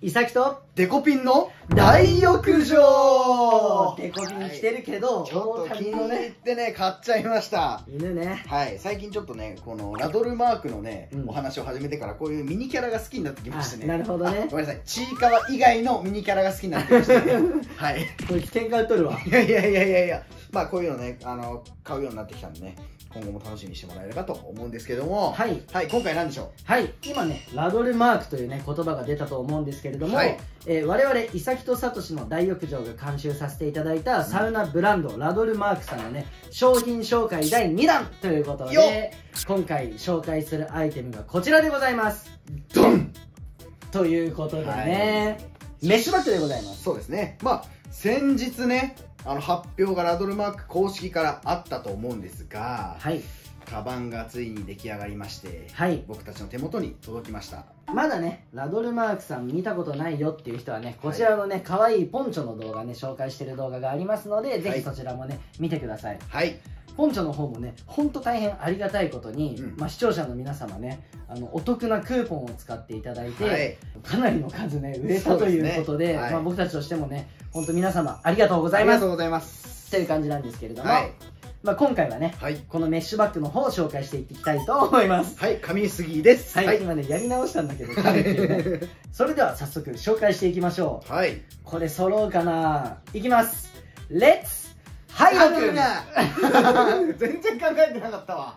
イサキとデコピンの大浴場。 デコピン来てるけど、 ちょっと気に入ってね買っちゃいました。 犬ね。 はい、最近ちょっとねこのラドルマークのね、 うん、 お話を始めてからこういうミニキャラが好きになってきましてね。 なるほどね。 ごめんなさい、ちいかわ以外のミニキャラが好きになってきましたね。はい。 これ喧嘩売っとるわ。 いやいやいやいやいや、まあこういうのね買うようになってきたんでね。今後も楽しみにしてもらえればと思うんですけども、はい、はい、今回何でしょう。 はい、今ねラドルマークというね言葉が出たと思うんですけれども、はい、我々イサキとサトシの大浴場が監修させていただいたサウナブランド、ラドルマークさんのね商品紹介第2弾ということで、今回紹介するアイテムがこちらでございます。 ドンということでね、メッシュバッグでございます。 そうですね。まあ先日ね発表がラドルマーク公式からあったと思うんですが、はい、カバンがついに出来上がりまして、はい、僕たちの手元に届きました。 まだねラドルマークさん見たことないよっていう人はね、こちらのね可愛いポンチョの動画ね紹介してる動画がありますので、ぜひそちらもね見てください。はい、ポンチョの方もねほんと大変ありがたいことに、視聴者の皆様ねお得なクーポンを使っていただいて、はい、かなりの数ね売れたということで、僕たちとしてもね本当皆様ありがとうございます。 ありがとうございますという感じなんですけれども、はい、今回はね、はい、このメッシュバッグの方を紹介していきたいと思います。 はい、上杉です。 はい、今ねやり直したんだけど、ね、それでは早速紹介していきましょう。はい、これ揃うかな。いきます。レッツハイロ君。 全然考えてなかったわ。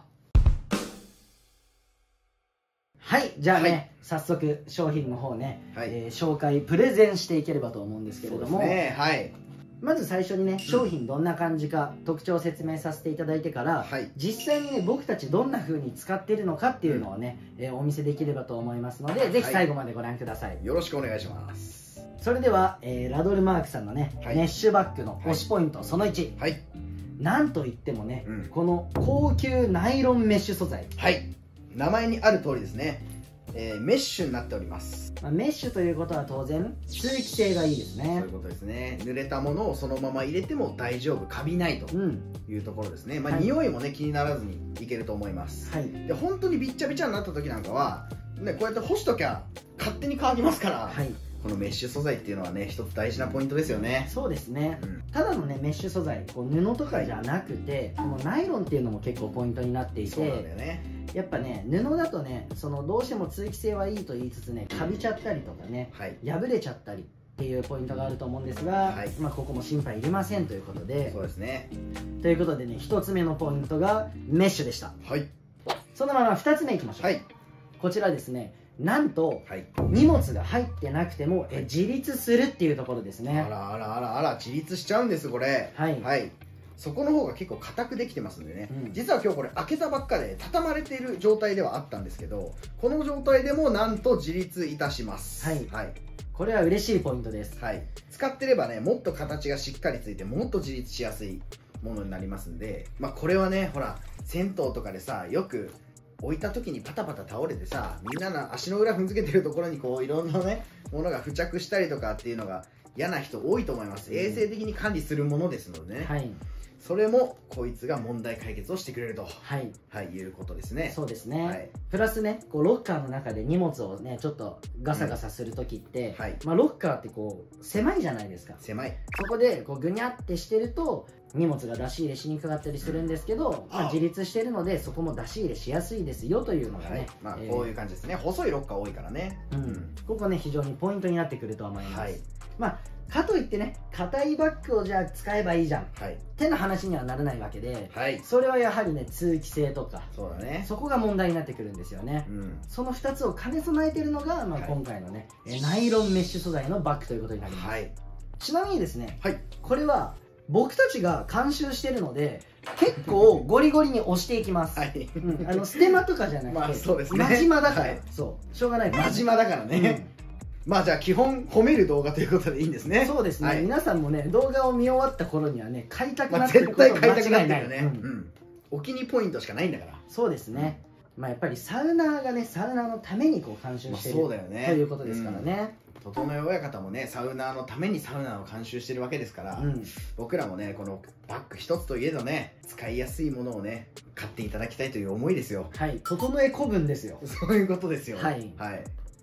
はい、じゃあね、はい、早速商品の方ね、はい、紹介プレゼンしていければと思うんですけれども、ね、はい、まず最初にね商品どんな感じか、特徴を説明させていただいてから、はい、実際にね僕たちどんな風に使っているのかっていうのをね、お見せできればと思いますので、ぜひ最後までご覧ください。 よろしくお願いします。 それでは、ラドルマークさんのね、はい、メッシュバッグの推しポイント、その1、はい、なんといってもね、この高級ナイロンメッシュ素材、はい、 名前にある通りですね、メッシュになっております。 メッシュということは当然通気性がいいですね。 そういうことですね。濡れたものをそのまま入れても大丈夫、カビないというところですね。匂いもね気にならずにいけると思います。はい、で本当にびっちゃびちゃになった時なんかはね、こうやって干しときゃ勝手に乾きますから、はい、このメッシュ素材っていうのはね一つ大事なポイントですよね。 そうですね、ただのねメッシュ素材、こう布とかじゃなくて、このナイロンっていうのも結構ポイントになっていて、そうなんだよね。やっぱね布だとねどうしても通気性はいいと言いつつね、カビちゃったりとかね、はい、破れちゃったりっていうポイントがあると思うんですが、はい、ここも心配いりませんということで。そうですね。ということでね、1つ目のポイントがメッシュでした。はい、そのまま2つ目いきましょう。はい、こちらですね、なんと、はい、荷物が入ってなくても自立するっていうところですね。 あらあらあらあら、自立しちゃうんですこれ。はい、はい、そこの方が結構硬くできてますんでね、実は今日これ開けたばっかで畳まれている状態ではあったんですけど、この状態でもなんと自立いたします。はい、はい、これは嬉しいポイントです。はい、使ってればねもっと形がしっかりついてもっと自立しやすいものになりますんで、これはねほら銭湯とかでさよく置いた時にパタパタ倒れてさ、みんなの足の裏踏んづけてるところにこういろんなねものが付着したりとかっていうのが嫌な人多いと思います。衛生的に管理するものですのでね、はい、それもこいつが問題解決をしてくれると、はい、はい、いうことですね。そうですね、はい、 プラスねこうロッカーの中で荷物をねちょっとガサガサする時って、はい、ロッカーってこう狭いじゃないですか。狭い。そこでこうぐにゃってしてると荷物が出し入れしにくかったりするんですけど、自立してるのでそこも出し入れしやすいですよというのがね、 こういう感じですね。細いロッカー多いからね、 ここね非常にポイントになってくると思います。はい、かといってね硬いバッグをじゃあ使えばいいじゃん、はい、っての話にはならないわけで、はい、それはやはりね通気性とか、そうだね、そこが問題になってくるんですよね。その2つを兼ね備えてるのが、今回のねナイロンメッシュ素材のバッグということになります。はい、ちなみにですね、はい、これは僕たちが監修してるので結構ゴリゴリに押していきます。はい、ステマとかじゃなくて、そうですね、真島だから、そうしょうがない、 真島だからね。じゃあ基本褒める動画ということでいいんですね。 そうですね、皆さんもね動画を見終わった頃にはね買いたくなってることは間違いないよね。 お気にポイントしかないんだから。 そうですね、やっぱりサウナーがねサウナーのためにこう監修してるということですからね。 整え親方もねサウナーのためにサウナーを監修してるわけですから、僕らもねこのバッグ一つといえどね使いやすいものをね買っていただきたいという思いですよ。 はい、整え古文ですよ。 そういうことですよ。はい、はい、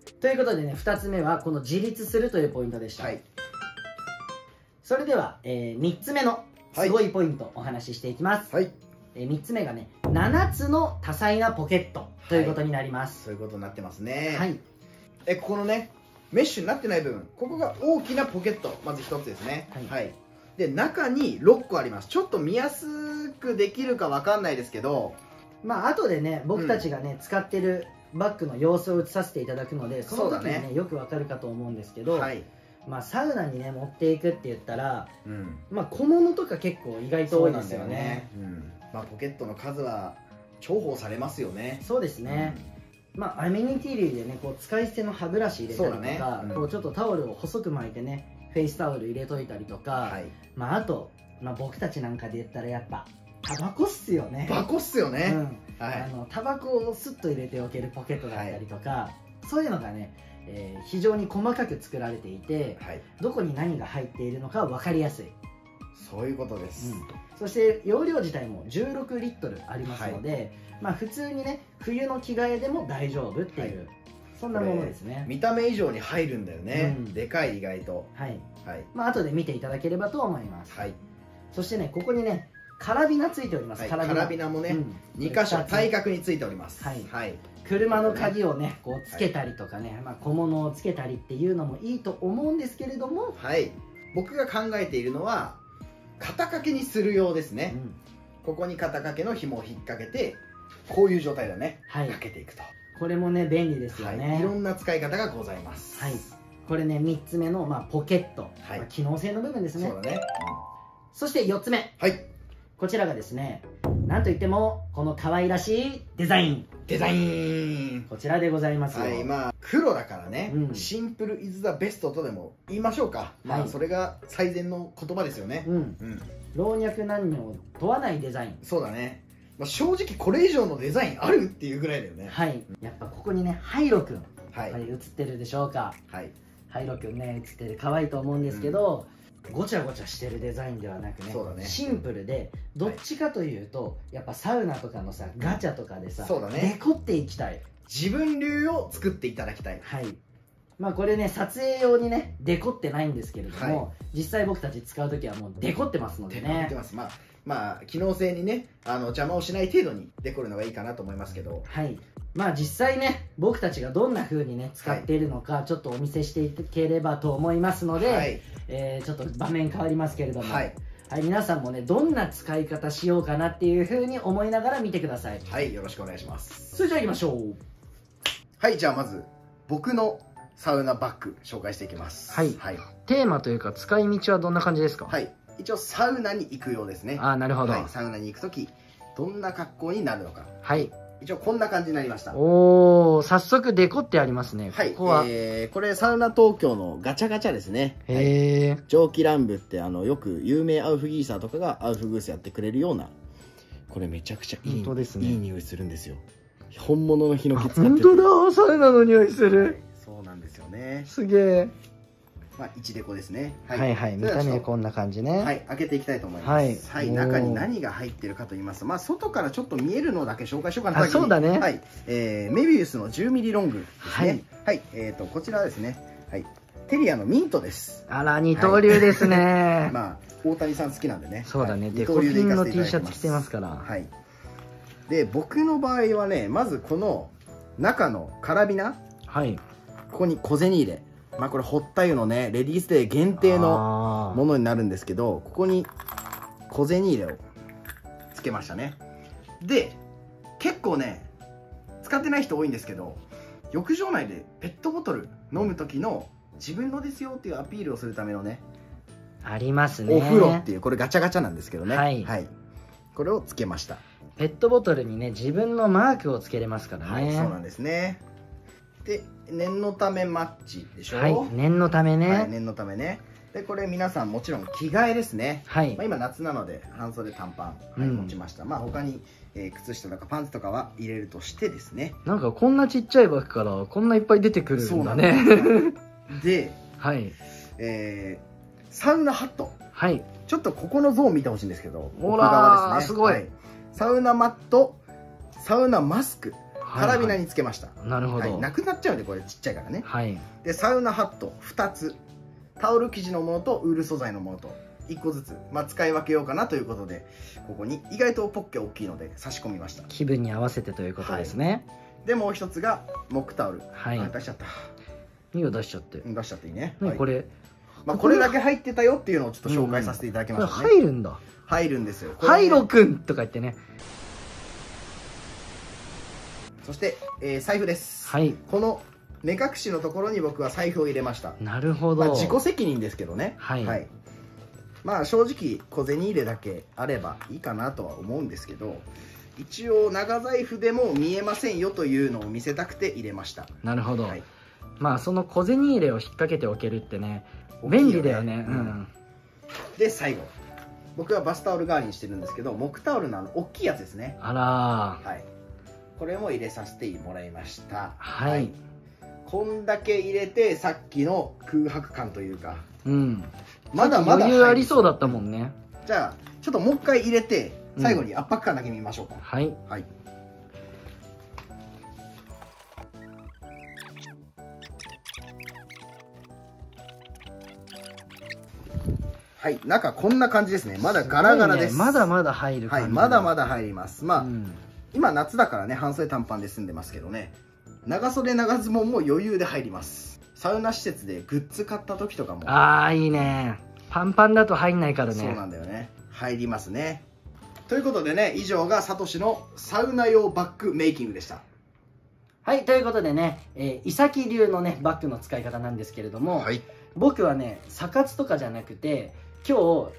ということでね、2つ目はこの自立するというポイントでした。はい、それでは、3つ目のすごいポイントお話ししていきます。はい、3つ目がね、7つの多彩なポケットということになります。 そういうことになってますね。はい、ここのねメッシュになってない部分、ここが大きなポケット、まず1つですね。はい、で中に6個あります。ちょっと見やすくできるかわかんないですけど、 まあ後でね僕たちがね、使ってるバッグの様子を映させていただくので、その時にねよくわかるかと思うんですけど、はい、まあサウナにね持っていくって言ったら、まあ小物とか結構意外と多いですよね。 まあポケットの数は重宝されますよね。 そうですね。まあアメニティ類でねこう使い捨ての歯ブラシ入れたりとか、こうちょっとタオルを細く巻いてねフェイスタオル入れといたりとか、まああと、まあ、僕たちなんかで言ったらやっぱタバコっすよね。 タバコっすよね。 タバコをスッと入れておけるポケットだったりとか、そういうのがね、非常に細かく作られていて、どこに何が入っているのか分かりやすい。 そういうことです。 そして容量自体も16リットルありますので、まあ普通にね冬の着替えでも大丈夫っていう、そんなものですね。 見た目以上に入るんだよね。でかい、意外と。 まあ後で見ていただければと思います。そしてねここにねカラビナついております。 カラビナもね2箇所対角についております。 車の鍵をねこうつけたりとかね、まあ小物をつけたりっていうのもいいと思うんですけれども、 僕が考えているのは肩掛けにするようですね。ここに肩掛けの紐を引っ掛けて、こういう状態だね、かけていくと。 これもね便利ですよね。 いろんな使い方がございます。 これね3つ目の、まあ、ポケット、機能性の部分ですね。そして4つ目、こちらがですね、なんといってもこの可愛らしいデザイン。こちらでございますよ。 まあ黒だからね、シンプルイズザベストとでも言いましょうか。まあそれが最善の言葉ですよね。 老若男女を問わないデザイン。 そうだね。正直これ以上のデザインあるっていうぐらいだよね。 やっぱここにねハイロくん映ってるでしょうか。ハイロくんね映ってる、可愛いと思うんですけど、ごちゃごちゃしてるデザインではなくね、シンプルで、どっちかというとやっぱサウナとかのさガチャとかでさデコっていきたい、 自分流を作っていただきたい。 まあこれね撮影用にねデコってないんですけれども、実際僕たち使う時はもうデコってますのでね。 まあ機能性にね邪魔をしない程度にデコるのがいいかなと思いますけど、 まあ実際ね僕たちがどんな風にね使っているのかちょっとお見せしていければと思いますので、ちょっと場面変わりますけれども、皆さんもねどんな使い方しようかなっていう風に思いながら見てください。 よろしくお願いします。 それじゃあ行きましょう。 じゃあまず僕のサウナバッグ紹介していきます。 テーマというか使い道はどんな感じですか？ 一応サウナに行くようですね。 なるほど。 サウナに行く時どんな格好になるのか。一応こんな感じになりました。 早速デコってありますね。 ここはこれサウナ東京のガチャガチャですね。蒸気乱舞ってよく有名アウフギーサーとかがアウフグースやってくれるような、これめちゃくちゃいい匂いするんですよ。本物のヒノキ使ってる。 本当だ、サウナの匂いする。 そうなんですよね。 すげえ。 1デコですね。 見た目こんな感じね。 開けていきたいと思います。中に何が入ってるかと言いますと、外からちょっと見えるのだけ紹介しようかな。 そうだね。 メビウスの10ミリロングですね。こちらですね。テリアのミントです。 二刀流ですね。 大谷さん好きなんでね。 そうだね。デコピンの T シャツ着てますから。 で僕の場合はね、まずこの中のカラビナ、ここに小銭入れ、これホッタ湯のねレディースデー限定のものになるんですけど、ここに小銭入れをつけましたね。で結構ね使ってない人多いんですけど、浴場内でペットボトル飲む時の自分のですよっていうアピールをするためのね、 ありますね、 お風呂っていう、これガチャガチャなんですけどね、これをつけました。 ペットボトルにね自分のマークをつけれますからね。 そうなんですね。で念のためマッチでしょ。 念のためね。 念のためね。でこれ皆さんもちろん着替えですね。今夏なので半袖短パン持ちました。他に靴下とかパンツとかは入れるとしてですね。 なんかこんなちっちゃいバッグからこんないっぱい出てくるんだね。 でサウナハット、ちょっとここのゾーン見てほしいんですけど、奥側ですね。すごい。サウナマット、サウナマスク、 カラビナにつけました。 なるほど。 なくなっちゃうんでこれちっちゃいからね。 はい。 でサウナハット2つ、タオル生地のものとウール素材のものと1個ずつ、使い分けようかなということで、ここに意外とポッケ大きいので差し込みました。 気分に合わせてということですね。 でもう一つが木タオル。 はい。 出しちゃった。 いいよ、出しちゃって。 出しちゃっていいね。 これ。 これだけ入ってたよっていうのをちょっと紹介させていただきましたね。 入るんだ。 入るんですよ。 ハイロくんとか言ってね。 そして財布です。 はい。 この目隠しのところに僕は財布を入れました。 なるほど。 自己責任ですけどね。はい。正直小銭入れだけあればいいかなとは思うんですけど、一応長財布でも見えませんよというのを見せたくて入れました。 なるほど。その小銭入れを引っ掛けておけるってね、便利だよね。 で最後、僕はバスタオル代わりにしてるんですけど、木タオルの大きいやつですね。 あら。 はい。これも入れさせてもらいました。 はい。 こんだけ入れてさっきの空白感というか、 まだまだ余裕ありそうだったもんね。 じゃあちょっともう一回入れて最後に圧迫感だけ見ましょうか。 はい。 はい、中こんな感じですね。まだガラガラです。 まだまだ入る感じ。 はい、まだまだ入ります。今夏だからね、半袖短パンで済んでますけどね、長袖長ズボンも余裕で入ります。サウナ施設でグッズ買った時とかも。 いいね。パンパンだと入んないからね。 そうなんだよね。入りますね。ということでね、以上がサトシのサウナ用バッグメイキングでした。 はい、ということでね、イサキ流のねバッグの使い方なんですけれども、僕はねサ活とかじゃなくて、今日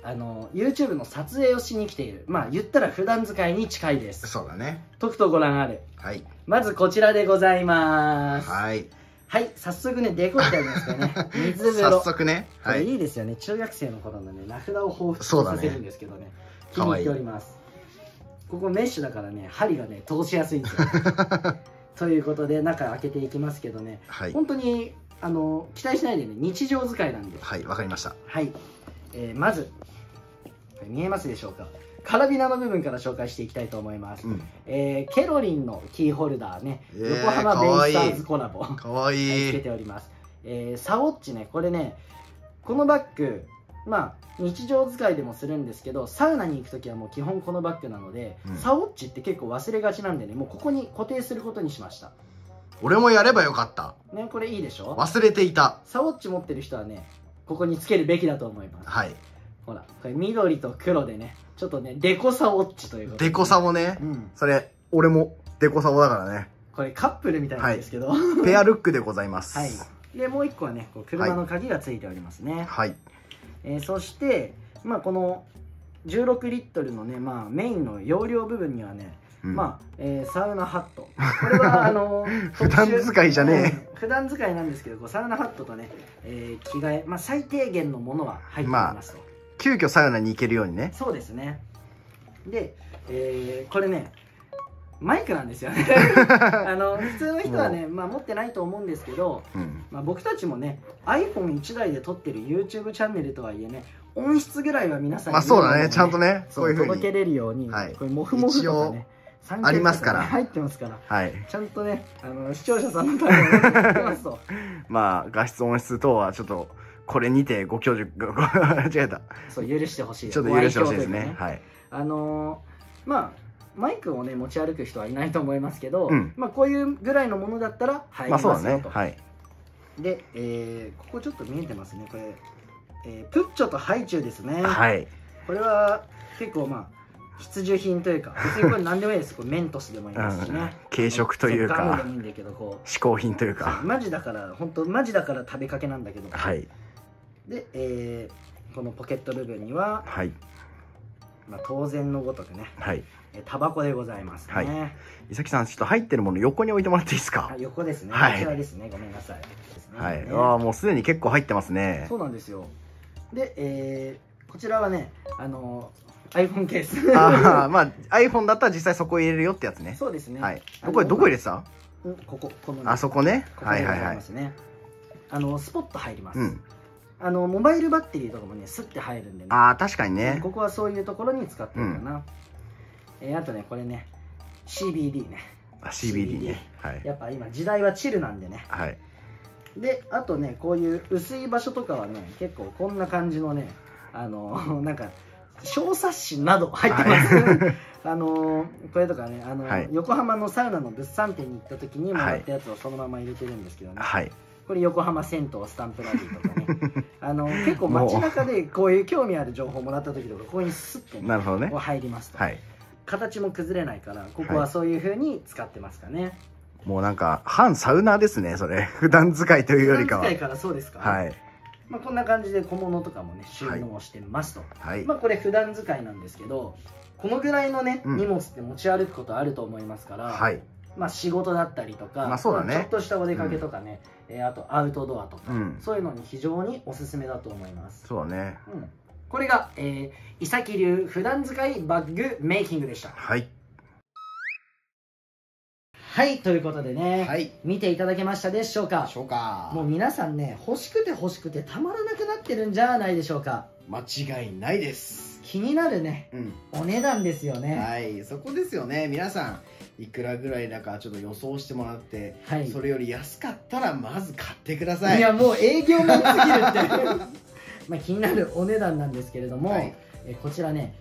YouTube の撮影をしに来ている。言ったら普段使いに近いです。 そうだね。 とくとご覧あれ。 はい。 まずこちらでございます。 はい。 はい、早速ねデコってありますからね。水風呂。 早速ね。 はい。いいですよね。中学生の頃のね名札を彷彿させるんですけどね。気に入っております。ここメッシュだからね針がね通しやすいんですよ。ということで中開けていきますけどね。本当に期待しないでね、日常使いなんで。 はい、わかりました。 はい。まず見えますでしょうか。カラビナの部分から紹介していきたいと思います。ケロリンのキーホルダーね、横浜ベイスターズコラボかわいいつけております。サオッチね、これね、このバッグ日常使いでもするんですけど、サウナに行く時はもう基本このバッグなので、サオッチって結構忘れがちなんでね、もうここに固定することにしました。 俺もやればよかったね。これいいでしょ。 忘れていた。 サオッチ持ってる人はねここにつけるべきだと思います。 はい。 ほらこれ緑と黒でね、ちょっとねデコサオッチということで。 デコサボね。それ俺もデコサボだからね。 これカップルみたいなんですけど、 ペアルックでございます。 はい。でもう一個はねこう車の鍵がついておりますね。 はい。 そしてこの16リットルのねメインの容量部分にはね、サウナハット、これは普段使いじゃねえ、普段使いなんですけど、サウナハットとね、着替え、最低限のものは入っていますと。 急遽サウナに行けるようにね。 そうですね。で、これねマイクなんですよね。普通の人はね持ってないと思うんですけど、僕たちもね iPhone1 台で撮ってる YouTube チャンネルとはいえね、音質ぐらいは皆さんにそうだね、ちゃんとねそういう風に届けれるように、これモフモフとかねありますから入ってますから、ちゃんとね視聴者さんのためにやってますと。 画質音質等はちょっとこれにてご教授間違えた。 そう許してほしい。 ちょっと許してほしいですね。はい。 マイクをね持ち歩く人はいないと思いますけど、こういうぐらいのものだったら入りますよと。で、ここちょっと見えてますね。これ、プッチョとハイチュウですね。 はい。 これは結構必需品というか、別にこれ何でもいいです。これメントスでもいいですしね。 軽食というか、 ガムでもいいんだけど、こう嗜好品というか。 マジだから本当マジだから食べかけなんだけど。 はい。 で、このポケット部分には、はい。当然のごとくね。はい。タバコでございますね。 伊崎さん、ちょっと入ってるもの横に置いてもらっていいですか。 横ですね。こちらですね。ごめんなさい。 はい。もうすでに結構入ってますね。 そうなんですよ。で、こちらはね、iPhone ケース。 iPhone だったら実際そこ入れるよってやつね。 そうですね。 はい。これどこ入れてた？ この。 あそこね。 はいはいはい。スポット入ります。モバイルバッテリーとかもね、スッて入るんでね。 確かにね。 ここはそういうところに使ってるかな。あとね、これね、CBD ね。 CBD ね、はい、 やっぱ今時代はチルなんでね。はい。であとね、こういう薄い場所とかはね、結構こんな感じのね、なんか小冊子など入ってます、はい、これとかね、はい、横浜のサウナの物産展に行った時にもらったやつをそのまま入れてるんですけどね、はい、これ横浜銭湯スタンプラリーとかね結構街中でこういう興味ある情報もらった時とかここにスッと、ね、なるほどね、こう入りますと、はい、形も崩れないからここはそういう風に使ってますかね、はい、 もうなんか反サウナーですね、それ普段使いというよりかは。 普段使いからそうですか、はい、まあこんな感じで小物とかもね収納してますと、はい、まあこれ普段使いなんですけど、このぐらいのね、荷物って持ち歩くことあると思いますから、はい、まあ仕事だったりとか、まあそうだね、ちょっとしたお出かけとかね、あとアウトドアとか、そういうのに非常におすすめだと思います。 そうだね、 これが、伊崎流普段使いバッグメイキングでした。はい、はい、ということでね、はい、見ていただけましたでしょうか。もう皆さんね、欲しくて欲しくてたまらなくなってるんじゃないでしょうか。 間違いないです。 気になるね、お値段ですよね。 はい、そこですよね。皆さんいくらぐらいだかちょっと予想してもらって、はい、それより安かったらまず買ってください。 いやもう営業マンすぎるってまあ気になるお値段なんですけれども、はい、こちらね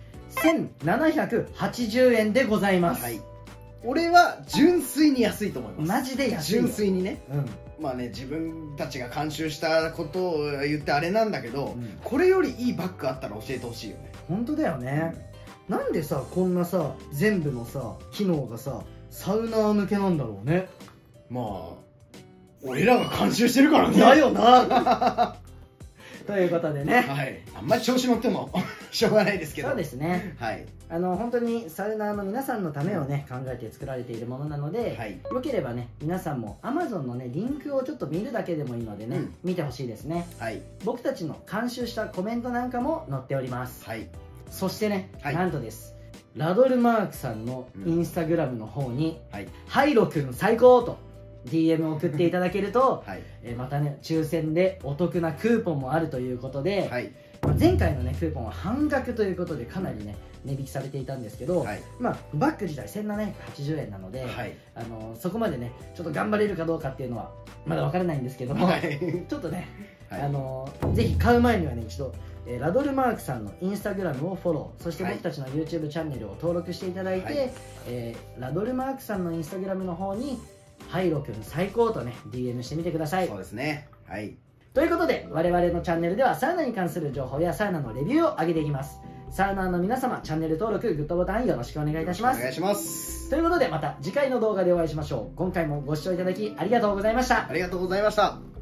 1780円でございます。はい、 俺は純粋に安いと思います。 マジで安いよ。 純粋にね、まあね、自分たちが監修したことを言ってあれなんだけど、これよりいいバッグあったら教えてほしいよね。 本当だよね、なんでさこんなさ全部のさ機能がさサウナー向けなんだろうね。 まあ俺らが監修してるからね。 だよなということでね、 はい、あんまり調子乗ってもしょうがないですけど。 そうですね、はい、本当にサウナーの皆さんのためをね考えて作られているものなので、はい、よければね皆さんも Amazon のねリンクをちょっと見るだけでもいいのでね、見てほしいですね、はい、僕たちの監修したコメントなんかも載っております、はい、そしてね、はい、なんとですラドルマークさんのインスタグラムの方に「ハイロくん最高!」とDM を送っていただけると、はい、またね抽選でお得なクーポンもあるということで、はい、前回のねクーポンは半額ということでかなりね値引きされていたんですけど、はい、まあバッグ自体1780円なので、はい、そこまでねちょっと頑張れるかどうかっていうのはまだ分からないんですけども、はい、ちょっとね、はい、ぜひ買う前にはね一度ラドルマークさんのインスタグラムをフォロー、そして僕たちの YouTube チャンネルを登録していただいて、はい、ラドルマークさんのインスタグラムの方にハイロくん最高とね DM してみてください。 そうですね、はい、 ということで我々のチャンネルではサウナに関する情報やサウナのレビューを上げていきます。サウナーの皆様チャンネル登録グッドボタンよろしくお願いいたします。 お願いします。 ということでまた次回の動画でお会いしましょう。今回もご視聴いただきありがとうございました。 ありがとうございました。